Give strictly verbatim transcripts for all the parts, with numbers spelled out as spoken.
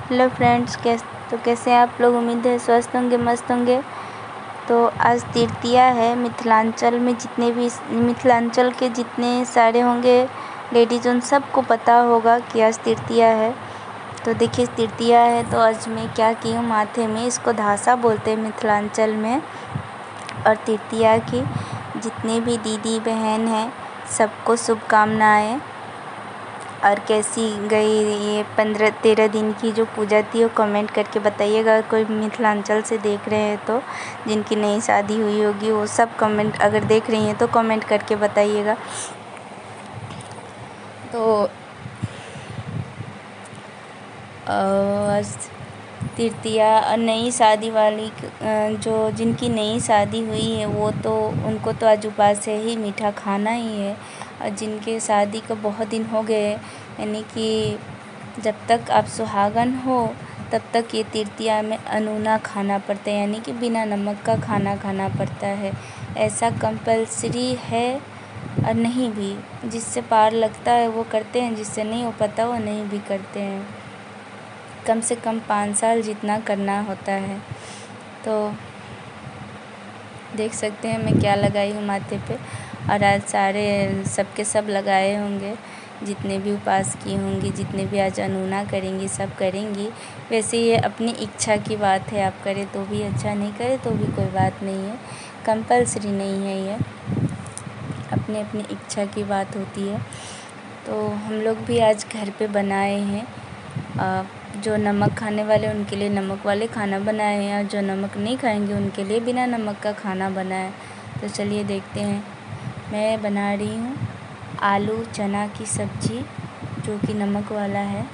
Hello friends, कैस तो कैसे हैं आप लोग। उम्मीद है स्वस्थ होंगे, मस्त होंगे। तो आज तृतीया है। मिथिलांचल में जितने भी मिथिलांचल के जितने सारे होंगे लेडीज, उन सबको पता होगा कि आज तृतीया है। तो देखिए, तृतीया है तो आज मैं क्या की हूँ, माथे में, इसको धासा बोलते हैं मिथिलांचल में। और तृतीया की जितने भी दीदी बहन हैं सबको शुभकामनाएँ। और कैसी गई ये पंद्रह तेरह दिन की जो पूजा थी, वो कमेंट करके बताइएगा। कोई मिथिलांचल से देख रहे हैं तो, जिनकी नई शादी हुई होगी वो सब कमेंट, अगर देख रही हैं तो कमेंट करके बताइएगा। तो आज तृतीया, नई शादी वाली जो जिनकी नई शादी हुई है वो तो उनको तो आज उपास है ही, मीठा खाना ही है। और जिनके शादी को बहुत दिन हो गए, यानी कि जब तक आप सुहागन हो तब तक ये तृतीया में अनूना खाना पड़ता है, यानी कि बिना नमक का खाना खाना पड़ता है। ऐसा कंपल्सरी है और नहीं भी। जिससे पार लगता है वो करते हैं, जिससे नहीं हो पाता वो नहीं भी करते हैं। कम से कम पाँच साल जितना करना होता है। तो देख सकते हैं मैं क्या लगाई हूँ माथे पे। और आज सारे सबके सब लगाए होंगे, जितने भी उपास की होंगी, जितने भी आज अनूना करेंगी, सब करेंगी। वैसे ये अपनी इच्छा की बात है, आप करें तो भी अच्छा, नहीं करें तो भी कोई बात नहीं है, कंपल्सरी नहीं है ये, अपनी अपनी इच्छा की बात होती है। तो हम लोग भी आज घर पे बनाए हैं। आ, जो नमक खाने वाले उनके लिए नमक वाले खाना बनाए हैं, और जो नमक नहीं खाएंगे उनके लिए बिना नमक का खाना बनाए। तो चलिए देखते हैं। मैं बना रही हूँ आलू चना की सब्ज़ी, जो कि नमक वाला है।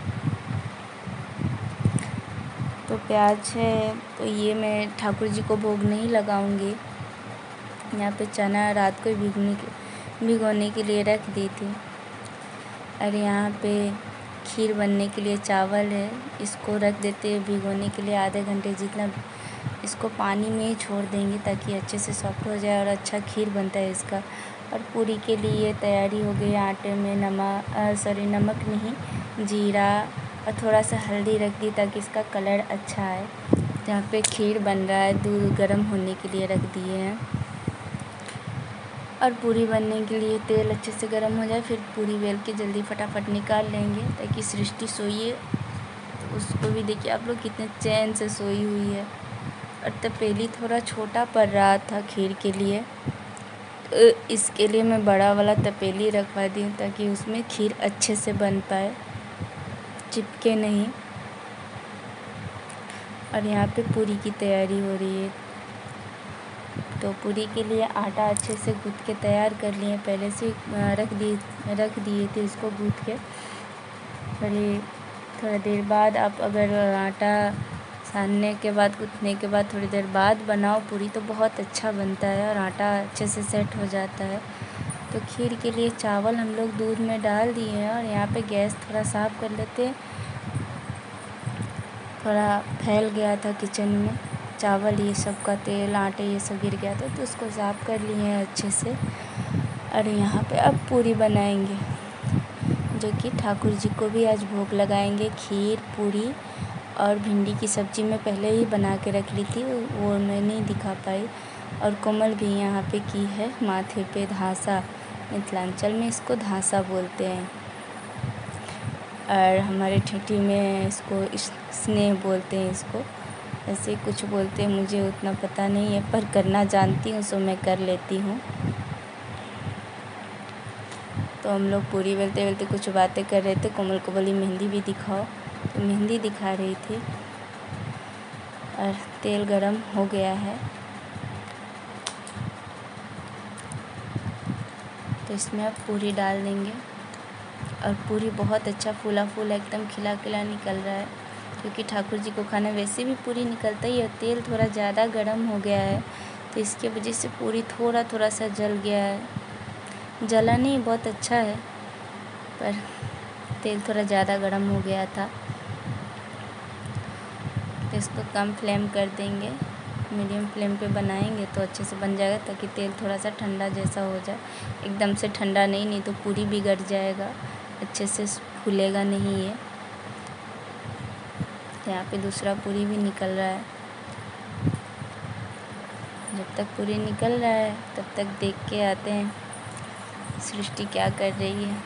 तो प्याज है, तो ये मैं ठाकुर जी को भोग नहीं लगाऊंगी। यहाँ पे चना रात को भिगोने के भिगोने के लिए रख दी थी। और यहाँ पे खीर बनने के लिए चावल है, इसको रख देते हैं भिगोने के लिए आधे घंटे जितना। इसको पानी में ही छोड़ देंगे ताकि अच्छे से सॉफ्ट हो जाए और अच्छा खीर बनता है इसका। और पूरी के लिए तैयारी हो गई। आटे में नमक सॉरी नमक नहीं, जीरा और थोड़ा सा हल्दी रख दी ताकि इसका कलर अच्छा आए। यहाँ पे खीर बन रहा है, दूध गर्म होने के लिए रख दिए हैं। और पूरी बनने के लिए तेल अच्छे से गर्म हो जाए, फिर पूरी बेल के जल्दी फटाफट निकाल लेंगे ताकि सृष्टि सोइए। तो उसको भी देखिए आप लोग कितने चैन से सोई हुई है। और तपेली थोड़ा छोटा पड़ रहा था खीर के लिए, तो इसके लिए मैं बड़ा वाला तपेली रखवा दी हूँ ताकि उसमें खीर अच्छे से बन पाए, चिपके नहीं। और यहाँ पे पूरी की तैयारी हो रही है। तो पूरी के लिए आटा अच्छे से गूँथ के तैयार कर लिए, पहले से रख दिए रख दिए थे इसको गूँथ के। थोड़ी थोड़ा देर बाद आप अगर आटा सानने के बाद, गूँथने के बाद थोड़ी देर बाद बनाओ पूरी, तो बहुत अच्छा बनता है और आटा अच्छे से सेट हो जाता है। तो खीर के लिए चावल हम लोग दूध में डाल दिए हैं। और यहाँ पे गैस थोड़ा साफ़ कर लेते हैं, थोड़ा फैल गया था किचन में चावल, ये सब का तेल, आटे ये सब गिर गया था, तो उसको साफ़ कर लिए हैं अच्छे से। और यहाँ पे अब पूरी बनाएंगे, जो कि ठाकुर जी को भी आज भोग लगाएंगे। खीर, पूरी और भिंडी की सब्ज़ी मैं पहले ही बना के रख ली थी, वो मैं नहीं दिखा पाई। और कोमल भी यहाँ पे की है माथे पे धासा, मिथिलांचल में इसको धासा बोलते हैं। और हमारे ठेठी में इसको स्नेह बोलते हैं। इसको ऐसे कुछ बोलते हैं, मुझे उतना पता नहीं है, पर करना जानती हूँ, सो मैं कर लेती हूँ। तो हम लोग पूरी बेलते बेलते कुछ बातें कर रहे थे। कोमल को बोली मेहंदी भी दिखाओ, तो मेहंदी दिखा रही थी। और तेल गरम हो गया है, तो इसमें अब पूरी डाल देंगे। और पूरी बहुत अच्छा फूला फूला एकदम खिला खिला निकल रहा है, क्योंकि ठाकुर जी को खाना वैसे भी पूरी निकलता ही है। तेल थोड़ा ज़्यादा गर्म हो गया है, तो इसके वजह से पूरी थोड़ा थोड़ा सा जल गया है। जला नहीं, बहुत अच्छा है, पर तेल थोड़ा ज़्यादा गर्म हो गया था। तो इसको कम फ्लेम कर देंगे, मीडियम फ्लेम पे बनाएंगे तो अच्छे से बन जाएगा, ताकि तेल थोड़ा सा ठंडा जैसा हो जाए। एकदम से ठंडा नहीं, नहीं तो पूरी बिगड़ जाएगा, अच्छे से फूलेगा नहीं ये। तो यहाँ पे दूसरा पूरी भी निकल रहा है। जब तक पूरी निकल रहा है तब तक देख के आते हैं सृष्टि क्या कर रही है।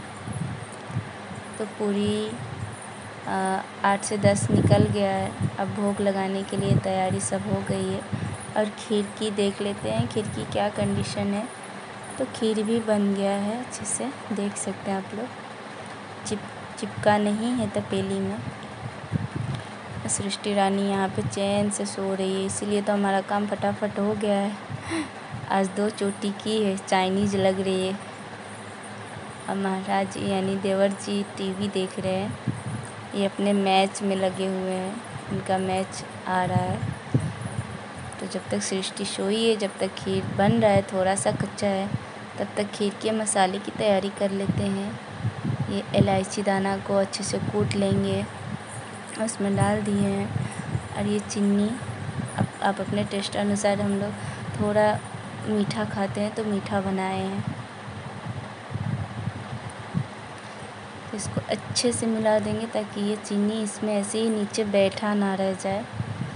तो पूरी आठ से दस निकल गया है। अब भोग लगाने के लिए तैयारी सब हो गई है। और खीर की देख लेते हैं, खीर की क्या कंडीशन है। तो खीर भी बन गया है अच्छे से, देख सकते हैं आप लोग। चिप चिपका नहीं है तपेली में। सृष्टि रानी यहाँ पे चैन से सो रही है, इसीलिए तो हमारा काम फटाफट हो गया है। आज दो चोटी की है, चाइनीज़ लग रही है। अब महाराज यानी देवर जी टीवी देख रहे हैं। ये अपने मैच में लगे हुए हैं, इनका मैच आ रहा है। तो जब तक सृष्टि सोई है, जब तक खीर बन रहा है, थोड़ा सा कच्चा है, तब तक खीर के मसाले की तैयारी कर लेते हैं। ये इलायची दाना को अच्छे से कूट लेंगे, उसमें डाल दिए हैं। और ये चीनी अब आप अपने टेस्ट अनुसार, हम लोग थोड़ा मीठा खाते हैं तो मीठा बनाए हैं। तो इसको अच्छे से मिला देंगे ताकि ये चीनी इसमें ऐसे ही नीचे बैठा ना रह जाए।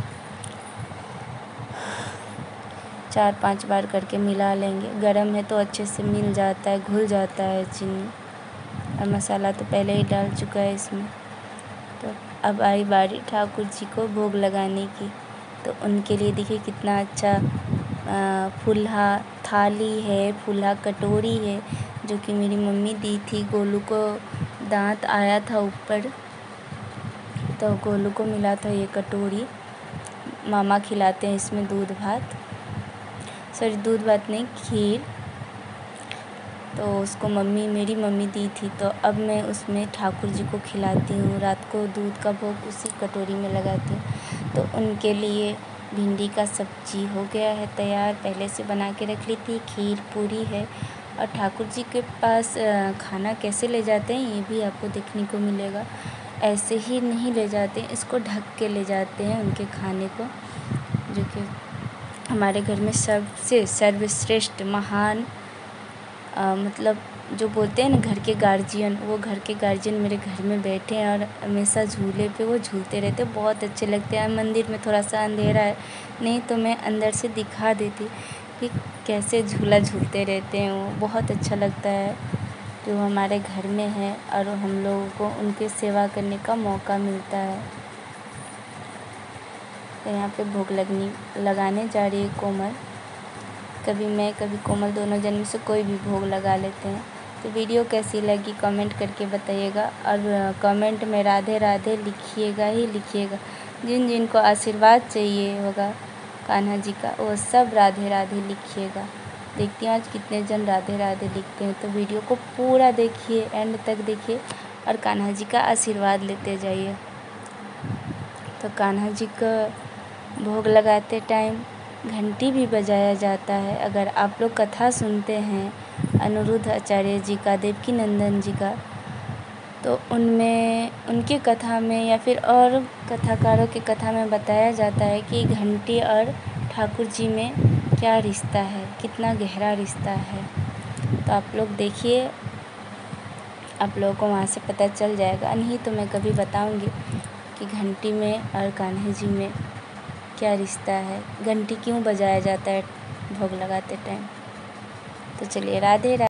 चार पांच बार करके मिला लेंगे। गरम है तो अच्छे से मिल जाता है, घुल जाता है चीनी। और मसाला तो पहले ही डाल चुका है इसमें। तो अब आई बारी ठाकुर जी को भोग लगाने की। तो उनके लिए देखिए कितना अच्छा फुल्हा थाली है, फुल्हा कटोरी है, जो कि मेरी मम्मी दी थी। गोलू को दांत आया था ऊपर, तो गोलू को मिला था ये कटोरी। मामा खिलाते हैं इसमें दूध भात, सॉरी दूध भात नहीं, खीर। तो उसको मम्मी मेरी मम्मी दी थी, तो अब मैं उसमें ठाकुर जी को खिलाती हूँ। रात को दूध का भोग उसी कटोरी में लगाती हूँ। तो उनके लिए भिंडी का सब्जी हो गया है तैयार, पहले से बना के रख ली थी। खीर पूरी है। और ठाकुर जी के पास खाना कैसे ले जाते हैं ये भी आपको देखने को मिलेगा। ऐसे ही नहीं ले जाते, इसको ढक के ले जाते हैं उनके खाने को, जो कि हमारे घर में सबसे सर्वश्रेष्ठ महान आ, मतलब जो बोलते हैं ना घर के गार्जियन, वो घर के गार्जियन मेरे घर में बैठे हैं और हमेशा झूले पे वो झूलते रहते, बहुत अच्छे लगते हैं। मंदिर में थोड़ा सा अंधेरा है, नहीं तो मैं अंदर से दिखा देती कि कैसे झूला झूलते रहते हैं। वो बहुत अच्छा लगता है जो हमारे घर में है और हम लोगों को उनकी सेवा करने का मौका मिलता है। तो यहाँ पे भोग लगनी लगाने जा रही है कोमल। कभी मैं कभी कोमल दोनों जन में से कोई भी भोग लगा लेते हैं। तो वीडियो कैसी लगी कमेंट करके बताइएगा। और कमेंट में राधे राधे लिखिएगा ही लिखिएगा। जिन जिन को आशीर्वाद चाहिए होगा कान्हा जी का, वो सब राधे राधे लिखिएगा। देखती हूँ आज कितने जन राधे राधे लिखते हैं। तो वीडियो को पूरा देखिए, एंड तक देखिए और कान्हा जी का आशीर्वाद लेते जाइए। तो कान्हा जी का भोग लगाते टाइम घंटी भी बजाया जाता है। अगर आप लोग कथा सुनते हैं अनिरुद्ध आचार्य जी का, देवकी नंदन जी का, तो उनमें उनकी कथा में या फिर और कथाकारों की कथा में बताया जाता है कि घंटी और ठाकुर जी में क्या रिश्ता है, कितना गहरा रिश्ता है। तो आप लोग देखिए, आप लोगों को वहाँ से पता चल जाएगा। नहीं तो मैं कभी बताऊँगी कि घंटी में और कान्हा जी में क्या रिश्ता है, घंटी क्यों बजाया जाता है भोग लगाते टाइम। तो चलिए राधे राधे।